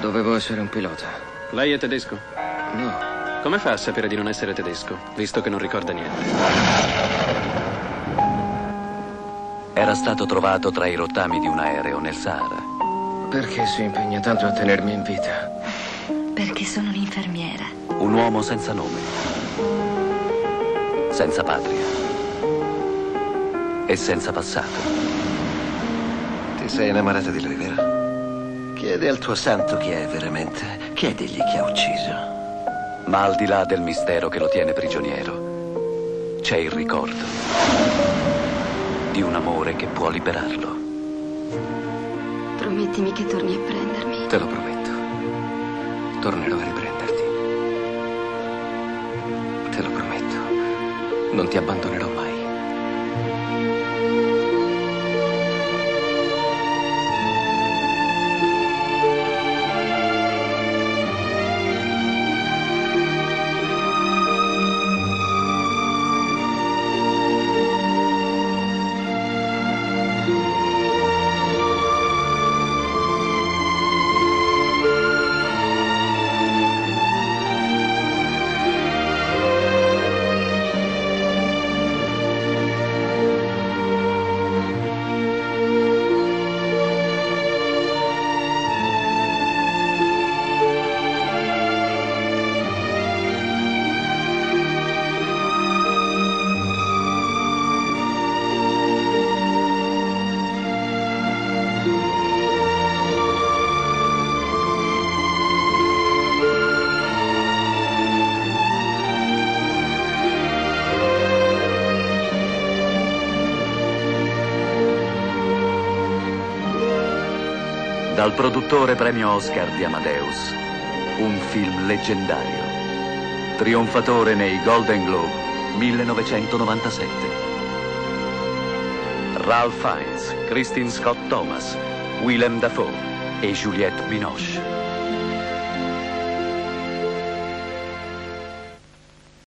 Dovevo essere un pilota. Lei è tedesco? No. Come fa a sapere di non essere tedesco, visto che non ricorda niente? Era stato trovato tra i rottami di un aereo nel Sahara. Perché si impegna tanto a tenermi in vita? Perché sono un'infermiera. Un uomo senza nome, senza patria e senza passato. Ti sei innamorata di lui, vero? Chiedi al tuo santo chi è veramente. Chiedigli chi ha ucciso. Ma al di là del mistero che lo tiene prigioniero, c'è il ricordo di un amore che può liberarlo. Promettimi che torni a prendermi. Te lo prometto. Tornerò a riprenderti. Te lo prometto. Non ti abbandonerò mai. Dal produttore premio Oscar di Amadeus, un film leggendario, trionfatore nei Golden Globe 1997. Ralph Fiennes, Kristin Scott Thomas, Willem Dafoe e Juliette Binoche.